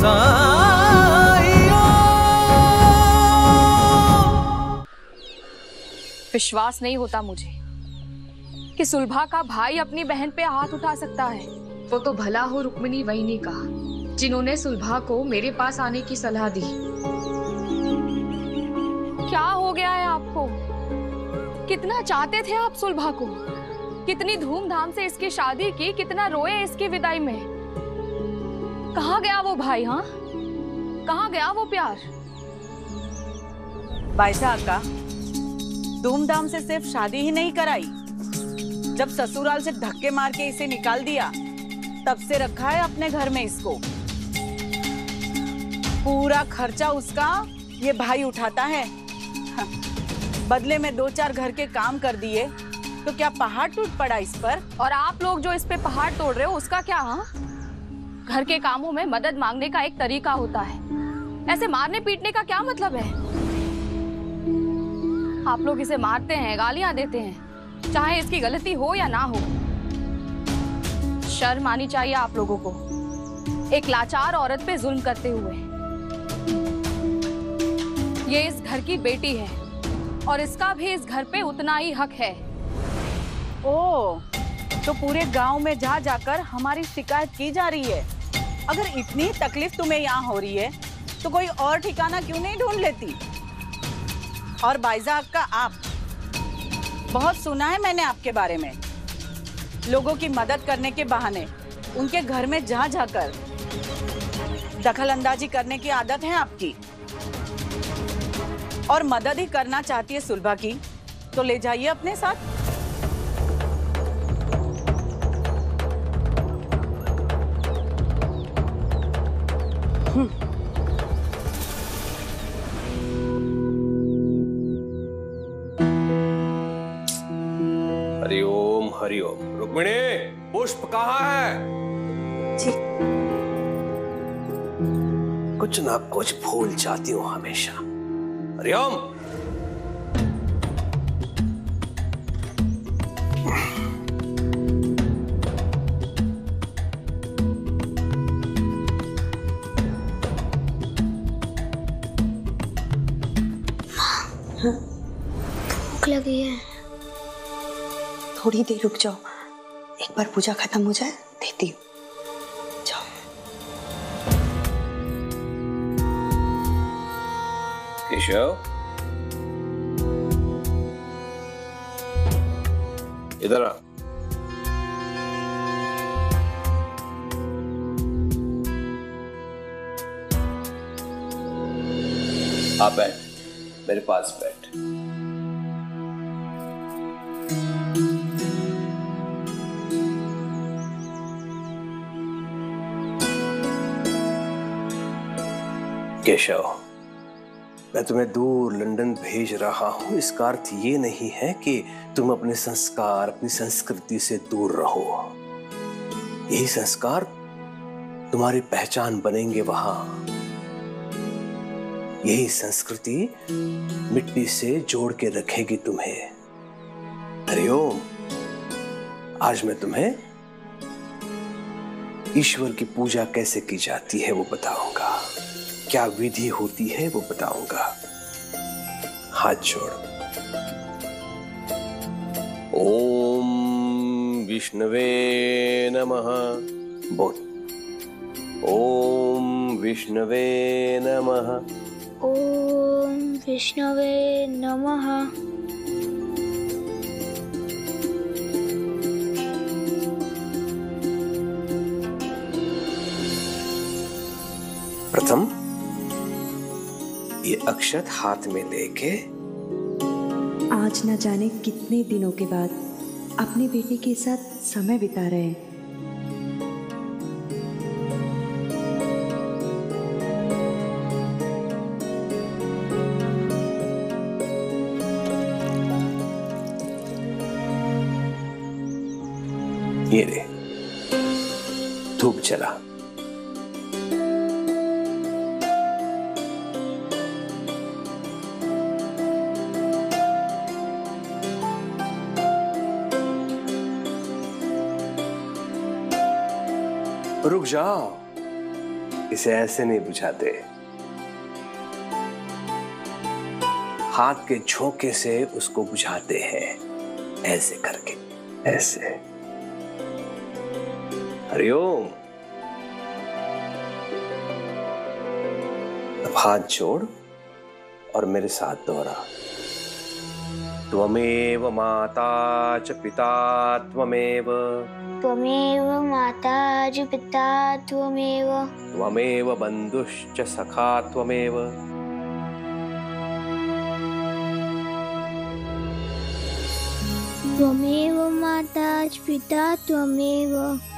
विश्वास नहीं होता मुझे कि सुलभा का भाई अपनी बहन पे हाथ उठा सकता है। वो तो भला हो रुक्मिणी वहिनी का, जिन्होंने सुलभा को मेरे पास आने की सलाह दी। क्या हो गया है आपको? कितना चाहते थे आप सुलभा को, कितनी धूमधाम से इसकी शादी की, कितना रोए इसकी विदाई में। कहाँ गया वो भाई? हाँ, कहाँ गया वो प्यार? बाईसा का धूमधाम से सिर्फ शादी ही नहीं कराई, जब ससुराल से धक्के मार के इसे निकाल दिया तब से रखा है अपने घर में इसको। पूरा खर्चा उसका ये भाई उठाता है। बदले में 2-4 घर के काम कर दिए तो क्या पहाड़ टूट पड़ा इस पर? और आप लोग जो इस पे पहाड़ तोड़ रहे हो उसका क्या? हाँ, घर के कामों में मदद मांगने का एक तरीका होता है, ऐसे मारने पीटने का क्या मतलब है? आप लोग इसे मारते हैं, गालियां देते हैं, चाहे इसकी गलती हो या ना हो। शर्म आनी चाहिए आप लोगों को, एक लाचार औरत पे जुल्म करते हुए। ये इस घर की बेटी है और इसका भी इस घर पे उतना ही हक है। ओह, तो पूरे गांव में जा जाकर हमारी शिकायत की जा रही है। अगर इतनी तकलीफ तुम्हें यहाँ हो रही है तो कोई और ठिकाना क्यों नहीं ढूंढ लेती? और बाईजा का आप, बहुत सुना है मैंने आपके बारे में, लोगों की मदद करने के बहाने उनके घर में जा जाकर दखल अंदाजी करने की आदत है आपकी। और मदद ही करना चाहती है सुलभा की तो ले जाइए अपने साथ। हरिओम हरिओम। रुक्मिणी, पुष्प कहाँ है? जी। कुछ ना कुछ भूल जाती हूँ हमेशा। हरिओम। भूख लगी है। थोड़ी देर रुक जाओ, एक बार पूजा खत्म हो जाए देती हूँ। जाओ। केशव, इधर आ। आप बैठ, मेरे पास बैठ। केशव, मैं तुम्हें दूर लंदन भेज रहा हूं, इसका अर्थ ये नहीं है कि तुम अपने संस्कार, अपनी संस्कृति से दूर रहो। यही संस्कार तुम्हारी पहचान बनेंगे वहां। यही संस्कृति मिट्टी से जोड़ के रखेगी तुम्हें। हरिओम, आज मैं तुम्हें ईश्वर की पूजा कैसे की जाती है वो बताऊंगा, क्या विधि होती है वो बताऊंगा। हाथ जोड़। ओम विष्णवे नमः बोल। ओम विष्णवे नमः। ओम विष्णवे नमः। प्रथम ये अक्षत हाथ में लेके, आज न जाने कितने दिनों के बाद अपनी बेटी के साथ समय बिता रहे हैं। ये ले, धूप जला। रुक जाओ, इसे ऐसे नहीं बुझाते, हाथ के झोंके से उसको बुझाते हैं, ऐसे करके, ऐसे। हरिओम। अब हाथ जोड़ और मेरे साथ दोहरा। त्वमेव माता च पिता त्वमेव, त्वमेव माता च पिता त्वमेव, त्वमेव बन्धुश्च सखा त्वमेव, त्वमेव माता च पिता त्वमेव,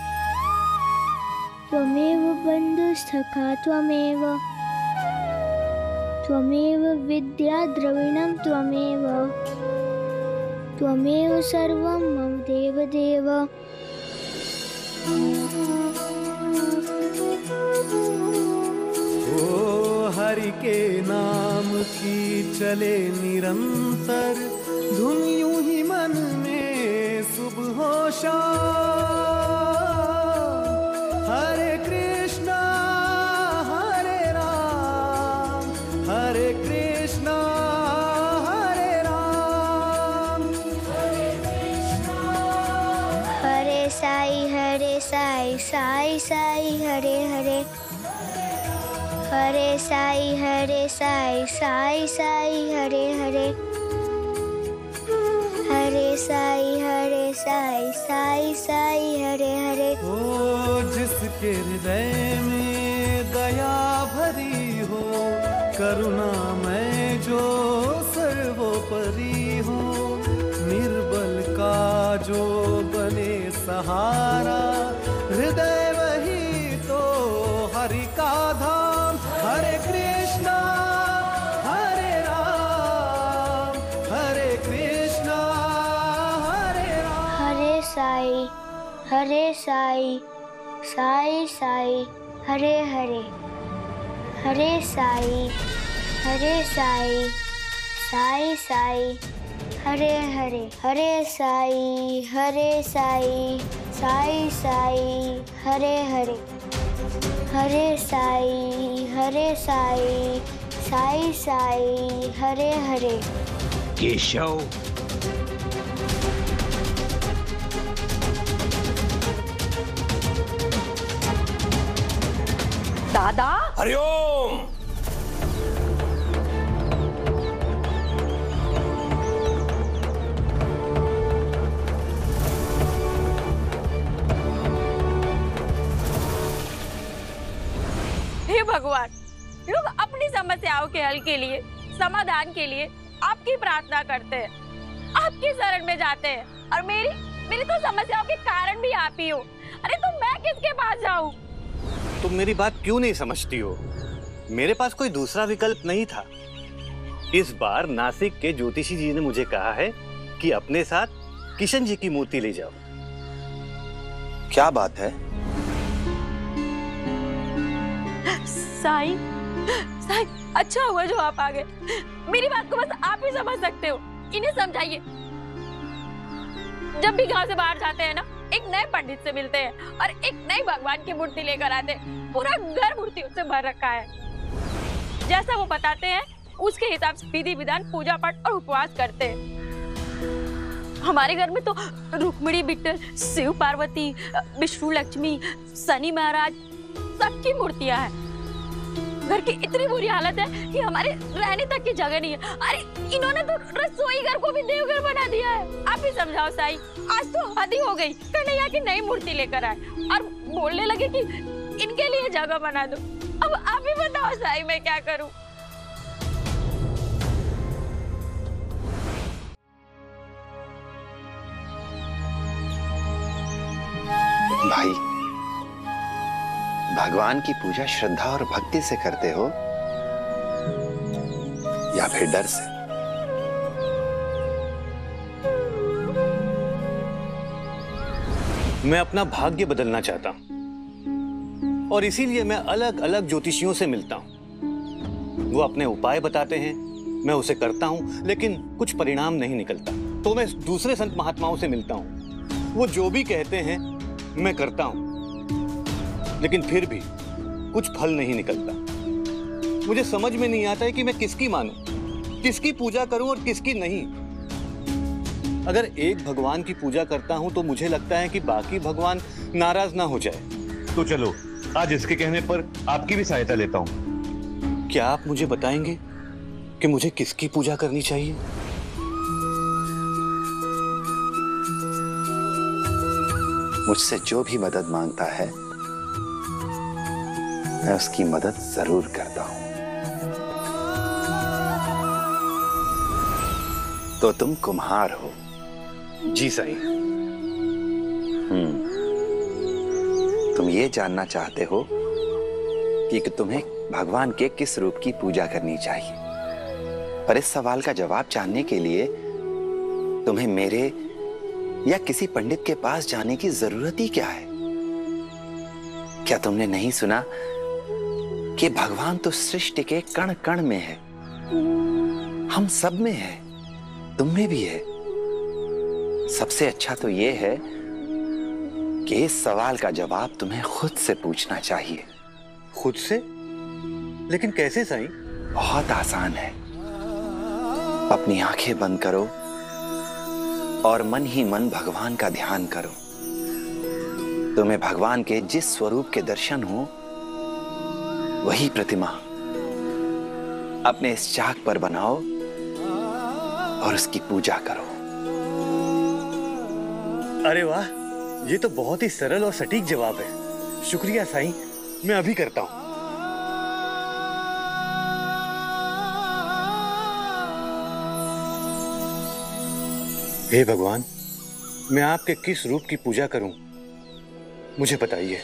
त्वमेव बन्धुसखा त्वमेव, त्वमेव विद्या द्रविणं त्वमेव, त्वमेव सर्वं मम देवदेव। ओ हरि के नाम की चले निरंतर धुन, यूं ही मन में सुबह हो शाम। हरे कृष्णा हरे राम, हरे कृष्णा हरे राम, हरे कृष्णा हरे साई साई साई हरे हरे, हरे साई साई साई हरे हरे, हरे साई साई साई हरे हरे। ओ जिसके हृदय में दया भरी हो, करुणा में जो सर्वोपरि हो, निर्बल का जो बने सहारा, हृदय वही तो हरि का धाम। हरे कृष्णा हरे राम, हरे कृष्णा हरे राम, हरे साई साई साई हरे हरे, हरे साई साई साई हरे हरे, हरे साई साई साई हरे हरे, हरे साई साई साई हरे हरे। केशव, दादा। हरिओम। हे भगवान, लोग अपनी समस्याओं के हल के लिए, समाधान के लिए आपकी प्रार्थना करते हैं, आपकी शरण में जाते हैं, और मेरी तो समस्याओं के कारण भी आप ही हो। अरे तो मैं किसके पास जाऊं? तुम मेरी बात क्यों नहीं समझती हो? मेरे पास कोई दूसरा विकल्प नहीं था। इस बार नासिक के ज्योतिषी जी ने मुझे कहा है कि अपने साथ किशन जी की मूर्ति ले जाओ। क्या बात है? साईं, अच्छा हुआ जो आप आ गए। मेरी बात को बस आप ही समझ सकते हो, इन्हें समझाइए। जब भी गांव से बाहर जाते हैं ना, एक नए पंडित से मिलते हैं और एक नई भगवान की मूर्ति लेकर आते हैं। पूरा घर मूर्तियों से भर रखा है। जैसा वो बताते हैं उसके हिसाब से विधि विधान, पूजा पाठ और उपवास करते हैं। हमारे घर में तो रुक्मिणी बिट्टल, शिव पार्वती, विष्णु लक्ष्मी, शनि महाराज, सबकी मूर्तियां हैं। घर की इतनी बुरी हालत है कि हमारे रहने तक की जगह नहीं है। अरे इन्होंने तो रसोई घर को भी देवघर बना दिया है। आप ही समझाओ साईं, आज तो हद ही हो गई। कन्हैया की नई मूर्ति लेकर आए और बोलने लगे कि इनके लिए जगह बना दो। अब आप ही बताओ साईं, मैं क्या करूं? भाई, भगवान की पूजा श्रद्धा और भक्ति से करते हो या फिर डर से? मैं अपना भाग्य बदलना चाहता हूं और इसीलिए मैं अलग अलग ज्योतिषियों से मिलता हूं। वो अपने उपाय बताते हैं, मैं उसे करता हूं, लेकिन कुछ परिणाम नहीं निकलता। तो मैं दूसरे संत महात्माओं से मिलता हूं। वो जो भी कहते हैं मैं करता हूं, लेकिन फिर भी कुछ फल नहीं निकलता। मुझे समझ में नहीं आता है कि मैं किसकी मानूं, किसकी पूजा करूं और किसकी नहीं। अगर एक भगवान की पूजा करता हूं तो मुझे लगता है कि बाकी भगवान नाराज ना हो जाए। तो चलो आज इसके कहने पर आपकी भी सहायता लेता हूं। क्या आप मुझे बताएंगे कि मुझे किसकी पूजा करनी चाहिए? मुझसे जो भी मदद मांगता है मैं उसकी मदद जरूर करता हूं। तो तुम कुम्हार हो? जी साईं। तुम ये जानना चाहते हो कि तुम्हें भगवान के किस रूप की पूजा करनी चाहिए। पर इस सवाल का जवाब जानने के लिए तुम्हें मेरे या किसी पंडित के पास जाने की जरूरत ही क्या है? क्या तुमने नहीं सुना कि भगवान तो सृष्टि के कण कण में है, हम सब में है, तुम में भी है। सबसे अच्छा तो यह है कि इस सवाल का जवाब तुम्हें खुद से पूछना चाहिए। खुद से? लेकिन कैसे साईं? बहुत आसान है। अपनी आंखें बंद करो और मन ही मन भगवान का ध्यान करो। तुम्हें भगवान के जिस स्वरूप के दर्शन हो वही प्रतिमा अपने इस चाक पर बनाओ और उसकी पूजा करो। अरे वाह, ये तो बहुत ही सरल और सटीक जवाब है। शुक्रिया साईं, मैं अभी करता हूं। हे भगवान, मैं आपके किस रूप की पूजा करूं, मुझे बताइए।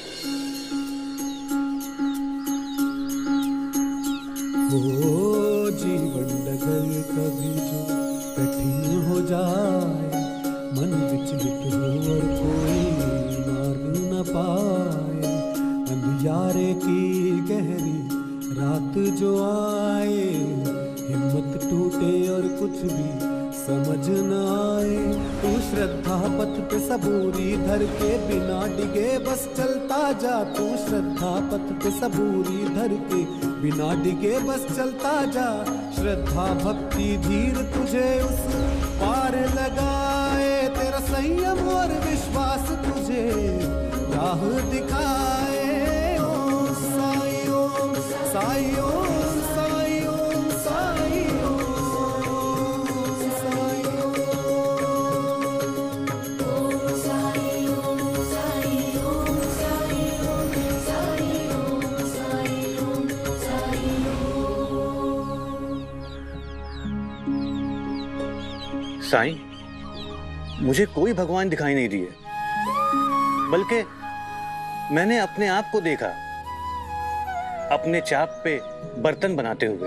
वो जीवन डगर कभी जो कठिन हो जाए, मन विचलित हो और कोई मार्ग न पाए, अंधियारे की गहरी रात जो आए, हिम्मत टूटे और कुछ भी समझ न आए, तू श्रद्धा पथ पे सबूरी धर के बिना डिगे बस चलता जा। तू श्रद्धा पथ पे सबूरी धर के बिना डिगे बस चलता जा। श्रद्धा भक्ति धीर तुझे उस पार लगाए, तेरा संयम और विश्वास तुझे राह दिखाए। ओम साई ओम साई ओम साई ओम साई ओम साई ओम साई ओम साई ओम साई ओम साई ओम साई ओम साई ओम। साईं, मुझे कोई भगवान दिखाई नहीं दिए, बल्कि मैंने अपने आप को देखा अपने चाक पे बर्तन बनाते हुए।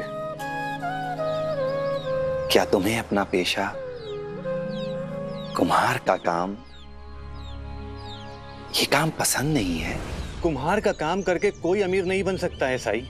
क्या तुम्हें अपना पेशा कुम्हार का काम, ये काम पसंद नहीं है? कुम्हार का काम करके कोई अमीर नहीं बन सकता है साईं।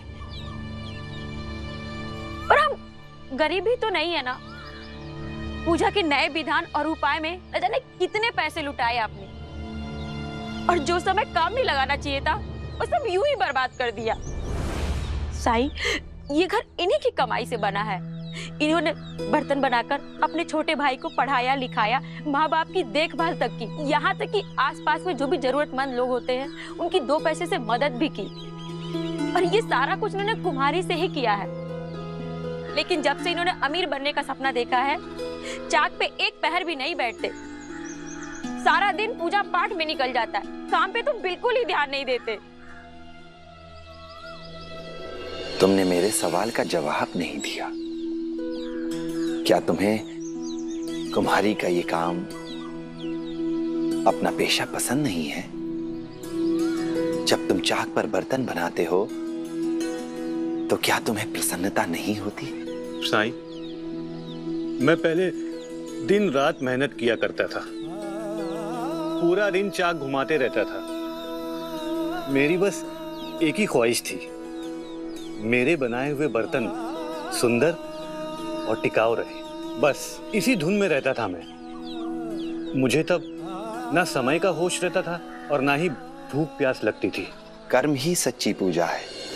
पर हम गरीब ही तो नहीं है ना। पूजा के नए विधान और उपाय में न जाने कितने पैसे लुटाए आपने, और जो समय काम नहीं लगाना चाहिए था वो सब यूं ही बर्बाद कर दिया। साईं, ये घर इन्हीं की कमाई से बना है। इन्होंने बर्तन बनाकर अपने छोटे भाई को पढ़ाया लिखाया, माँ बाप की देखभाल तक की, यहाँ तक कि आसपास में जो भी जरूरतमंद लोग होते हैं उनकी 2 पैसे से मदद भी की। और ये सारा कुछ इन्होंने कुम्हारी से ही किया है। लेकिन जब से इन्होंने अमीर बनने का सपना देखा है, चाक पे एक पहर भी नहीं बैठते। सारा दिन पूजा पाठ में निकल जाता है, काम पे तो बिल्कुल ही ध्यान नहीं देते। तुमने मेरे सवाल का जवाब नहीं दिया। क्या तुम्हें कुम्हारी का ये काम अपना पेशा पसंद नहीं है? जब तुम चाक पर बर्तन बनाते हो तो क्या तुम्हें प्रसन्नता नहीं होती? साईं, मैं पहले दिन रात मेहनत किया करता था, पूरा दिन चाक घुमाते रहता था। मेरी बस एक ही ख्वाहिश थी, मेरे बनाए हुए बर्तन सुंदर और टिकाऊ रहे। बस इसी धुन में रहता था मैं। मुझे तब ना समय का होश रहता था और ना ही भूख प्यास लगती थी। कर्म ही सच्ची पूजा है।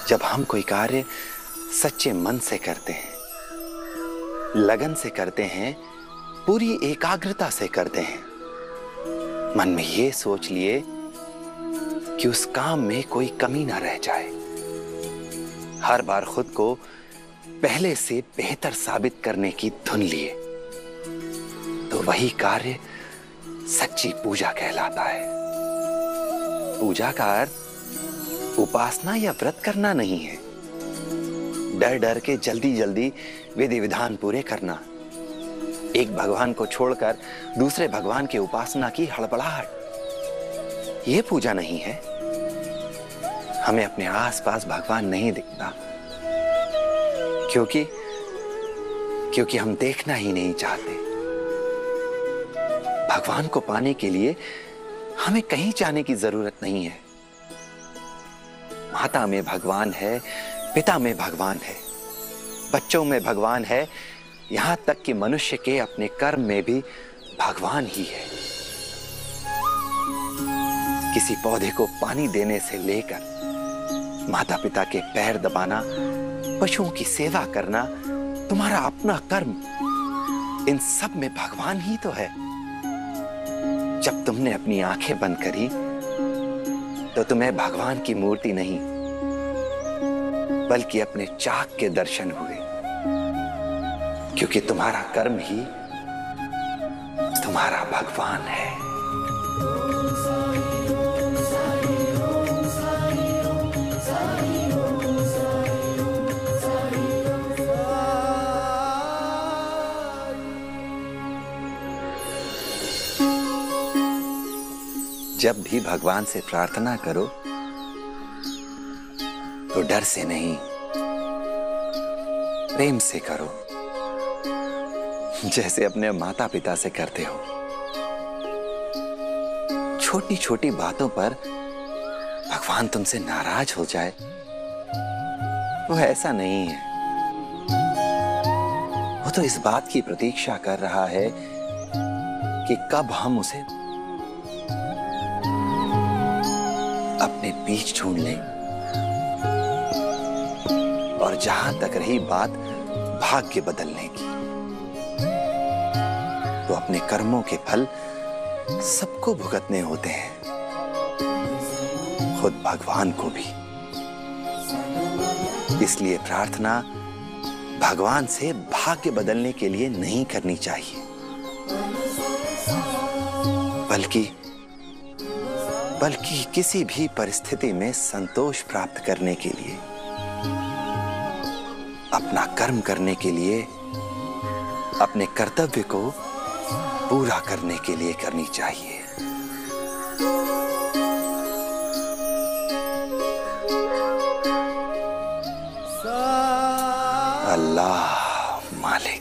जब हम कोई कार्य सच्चे मन से करते हैं, लगन से करते हैं, पूरी एकाग्रता से करते हैं, मन में ये सोच लिए कि उस काम में कोई कमी ना रह जाए, हर बार खुद को पहले से बेहतर साबित करने की धुन लिए, तो वही कार्य सच्ची पूजा कहलाता है। पूजा का अर्थ उपासना या व्रत करना नहीं है, डर डर के जल्दी जल्दी विधि विधान पूरे करना, एक भगवान को छोड़कर दूसरे भगवान की उपासना की हड़बड़ाहट, यह पूजा नहीं है। हमें अपने आसपास भगवान नहीं दिखता क्योंकि हम देखना ही नहीं चाहते। भगवान को पाने के लिए हमें कहीं जाने की जरूरत नहीं है। माता में भगवान है, पिता में भगवान है, बच्चों में भगवान है, यहां तक कि मनुष्य के अपने कर्म में भी भगवान ही है। किसी पौधे को पानी देने से लेकर माता पिता के पैर दबाना, पशुओं की सेवा करना, तुम्हारा अपना कर्म, इन सब में भगवान ही तो है। जब तुमने अपनी आंखें बंद करी तो तुम्हें भगवान की मूर्ति नहीं बल्कि अपने चाक के दर्शन हुए, क्योंकि तुम्हारा कर्म ही तुम्हारा भगवान है। जब भी भगवान से प्रार्थना करो तो डर से नहीं, प्रेम से करो, जैसे अपने माता पिता से करते हो। छोटी छोटी बातों पर भगवान तुमसे नाराज हो जाए वो ऐसा नहीं है। वो तो इस बात की प्रतीक्षा कर रहा है कि कब हम उसे अपने बीच ढूंढ लें। और जहां तक रही बात भाग्य बदलने की, तो अपने कर्मों के फल सबको भुगतने होते हैं, खुद भगवान को भी। इसलिए प्रार्थना भगवान से भाग्य बदलने के लिए नहीं करनी चाहिए, बल्कि किसी भी परिस्थिति में संतोष प्राप्त करने के लिए, अपना कर्म करने के लिए, अपने कर्तव्य को पूरा करने के लिए करनी चाहिए। अल्लाह मालिक।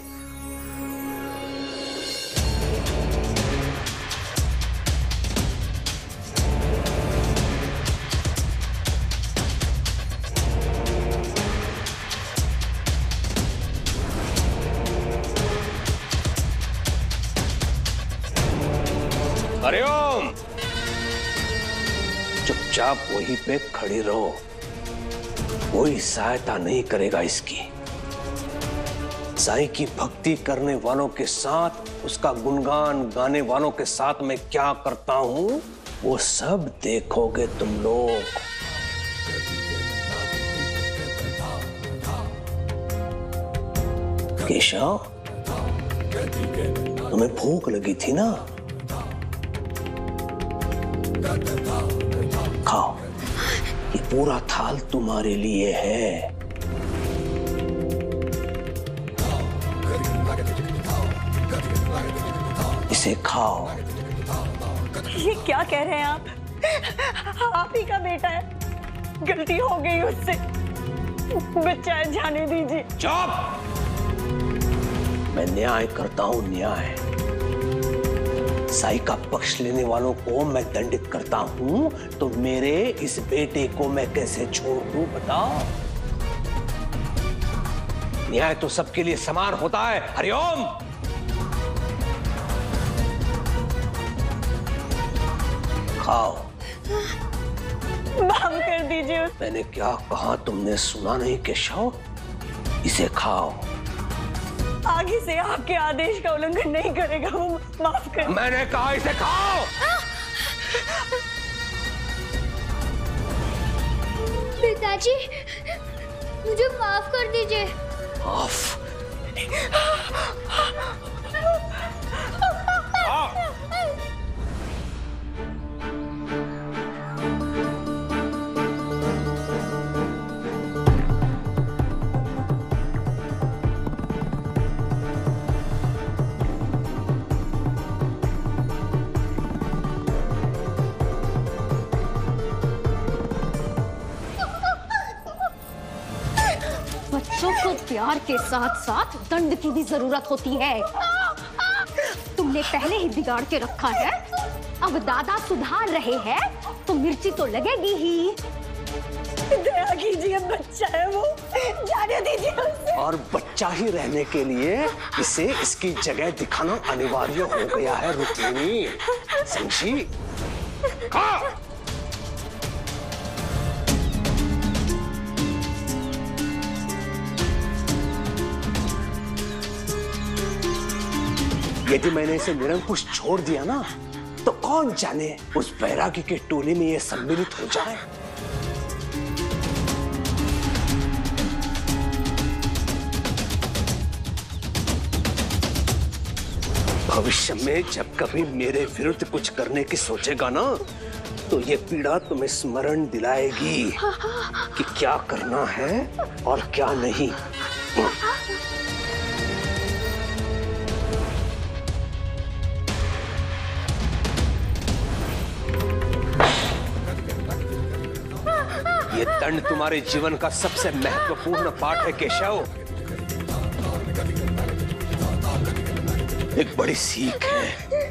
हरिओम। चुपचाप वहीं पे खड़ी रहो, कोई सहायता नहीं करेगा इसकी। साईं की भक्ति करने वालों के साथ, उसका गुणगान गाने वालों के साथ मैं क्या करता हूं वो सब देखोगे तुम लोग। केशव, तुम्हें भूख लगी थी ना? खाओ, ये पूरा थाल तुम्हारे लिए है। इसे खाओ। ये क्या कह रहे हैं आप? आप ही का बेटा है, गलती हो गई उससे, बच्चा है, जाने दीजिए। चुप! मैं न्याय करता हूं, न्याय। साई का पक्ष लेने वालों को मैं दंडित करता हूं, तो मेरे इस बेटे को मैं कैसे छोड़ दूं बताओ? न्याय तो सबके लिए समान होता है। हरिओम। खाओ। माफ कर दीजिए। मैंने क्या कहा तुमने सुना नहीं केशव? इसे खाओ। आगे से आपके आदेश का उल्लंघन नहीं करेगा वो। माफ कर। मैंने कहा इसे खाओ। पिताजी मुझे माफ कर दीजिए। माफ? बच्चों को प्यार के साथ साथ दंड की भी जरूरत होती है। तुमने पहले ही बिगाड़ के रखा है, अब दादा सुधार रहे हैं तो मिर्ची तो लगेगी ही। दया कीजिए, बच्चा है वो, जाने दीजिए उसे। और बच्चा ही रहने के लिए इसे इसकी जगह दिखाना अनिवार्य हो गया है रुक्मिणी, समझी? खा। यदि मैंने इसे निरंकुश छोड़ दिया ना, तो कौन जाने उस बैरागी की टोली में ये सम्मिलित हो जाए। भविष्य में जब कभी मेरे विरुद्ध कुछ करने की सोचेगा ना, तो ये पीड़ा तुम्हें स्मरण दिलाएगी कि क्या करना है और क्या नहीं। ये दंड तुम्हारे जीवन का सबसे महत्वपूर्ण पाठ है केशव। एक बड़ी सीख है।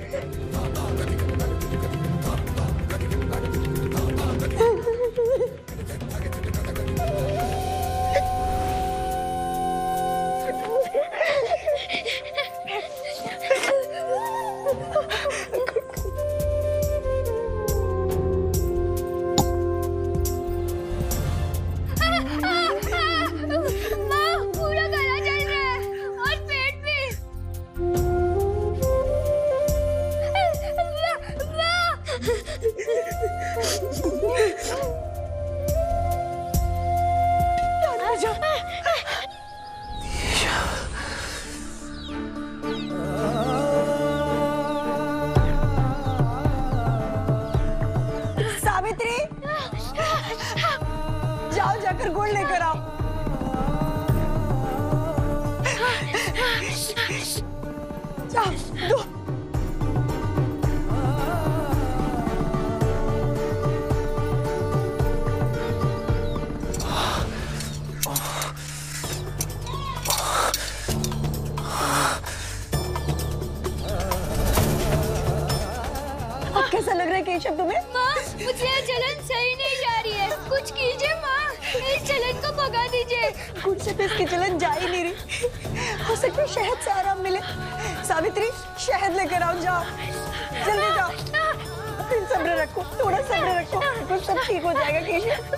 कैसा लग रहा है केशव तुम्हें? माँ, मुझे यह जलन सही नहीं जा रही है, कुछ कीजिए माँ, इस जलन को भगा दीजिए। गुड़ से तो इसकी जलन जा ही नहीं रही, हो सकता है शहद से आराम मिले। सावित्री, शहद लेकर आओ, जाओ जल्दी जाओ। फिर सब्र रखो, थोड़ा सब्र रखो, कुछ सब ठीक हो जाएगा केशव।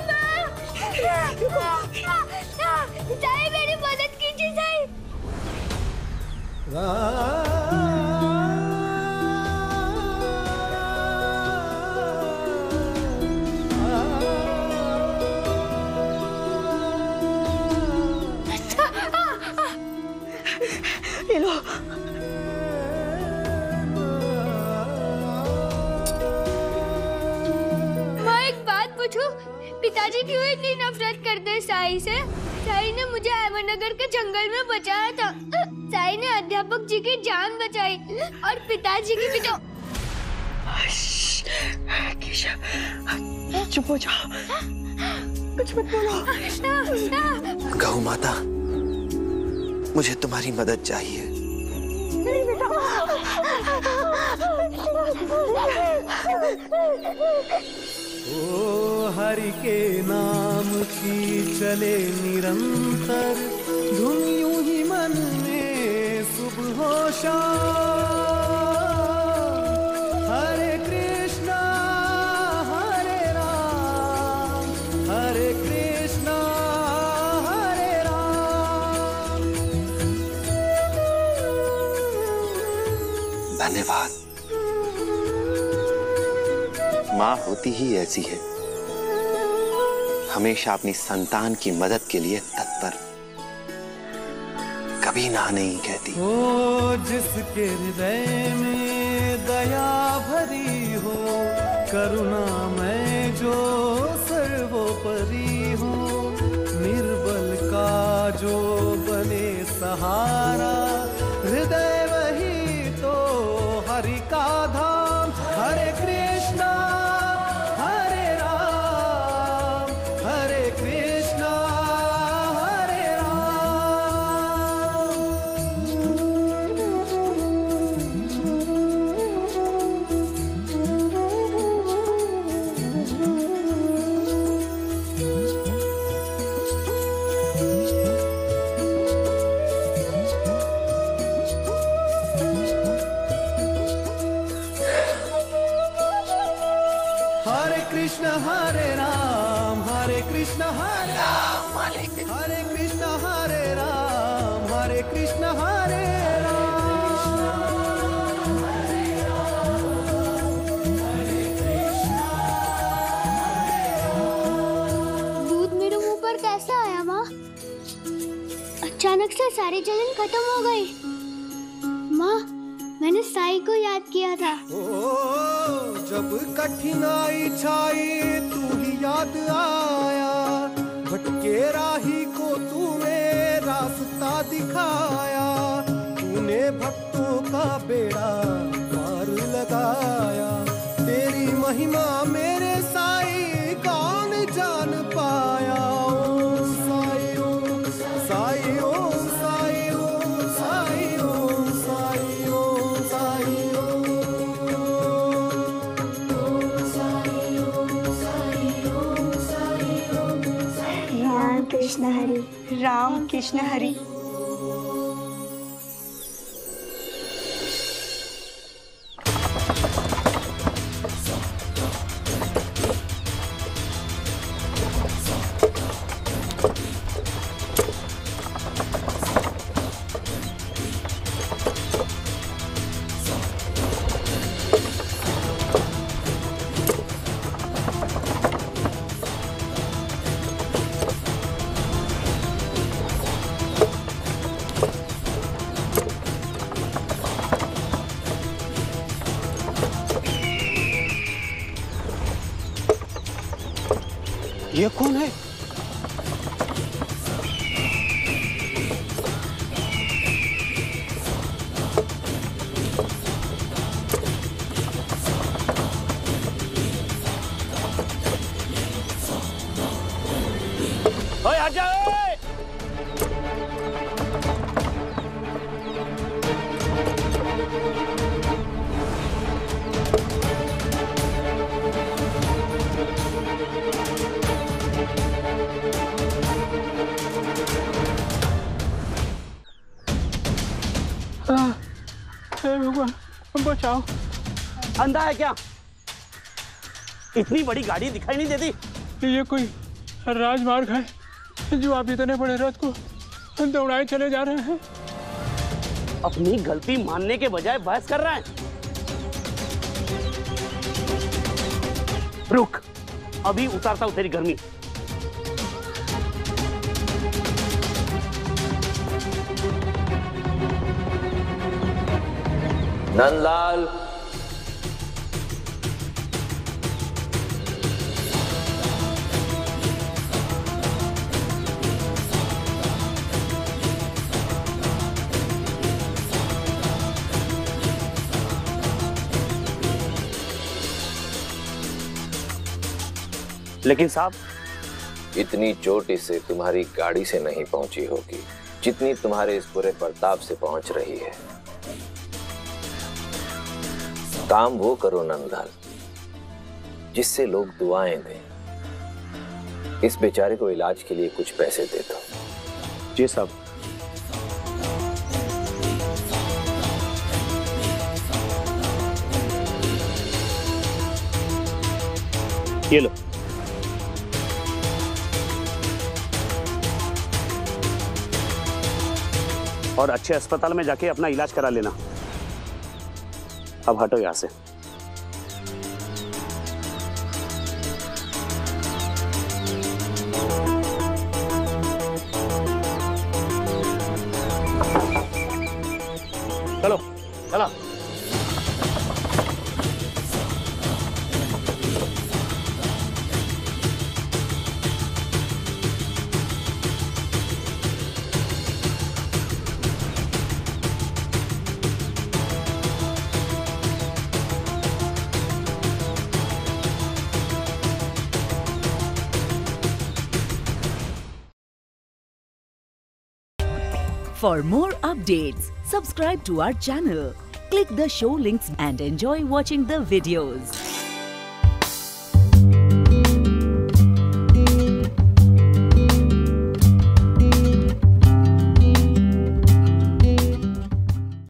साई मेरी मदद कीजिए साई। लो। मैं एक बात पूछूं? पिताजी क्यों इतनी नफरत करते साई से? साई ने मुझे अहमदनगर के जंगल में बचाया था। साई ने अध्यापक जी की जान बचाई और पिताजी की भी तो। केशव, चुप हो जाओ, कुछ मत बोलो। गौ माता, मुझे तुम्हारी मदद चाहिए। नहीं बेटा। ओ हरि के नाम की चले निरंतर धुन, यूं ही मन में सुबह हो शाम। हरे कृष्णा हरे राम धन्यवाद। माँ होती ही ऐसी है, हमेशा अपनी संतान की मदद के लिए तत्पर, कभी ना नहीं कहती। ओ जिसके हृदय में दया भरी हो, करुणा में जो सर्वोपरि हो, निर्बल का जो बने सहारा, हृदय वही तो हरि का धाम। हरे कृष्णा हरे राम, हरे कृष्णा हरे हरे राम, हरे कृष्ण हरे राम, हरे कृष्ण हरे राम, हरे कृष्ण हरे राम। दूध मेरे मुंह पर कैसा आया माँ? अचानक से सारी जलन खत्म हो गई। माँ, मैंने साई को याद किया था। जब कठिनाई छाई तू ही याद आया, भटके राही को तूने रास्ता दिखाया, तूने भक्तों का बेड़ा पार लगाया। तेरी महिमा मेरे साई कौन जान पाया। ओम साई ओम साई ओम साई ओम साई ओम साई ओम साई राम कृष्ण हरि, राम कृष्ण हरि। ये कौन है? ओए आजा ओए! भगवान बचाओ। अंधा है क्या? इतनी बड़ी गाड़ी दिखाई नहीं देती? ये कोई राजमार्ग है जो आप इतने बड़े रथ को दौड़ाए चले जा रहे हैं। अपनी गलती मानने के बजाय बहस कर रहा है। रुक, अभी उतारता हूं तेरी गर्मी। नंदलाल, लेकिन साहब, इतनी चोट इससे तुम्हारी गाड़ी से नहीं पहुंची होगी जितनी तुम्हारे इस बुरे बर्ताव से पहुंच रही है। काम वो करो नंदलाल जिससे लोग दुआएं दें। इस बेचारे को इलाज के लिए कुछ पैसे दे दो। जी साहब। ये लो। और अच्छे अस्पताल में जाके अपना इलाज करा लेना। अब हटो यहाँ से। चलो चलो। For more updates, subscribe to our channel, click the show links and enjoy watching the videos.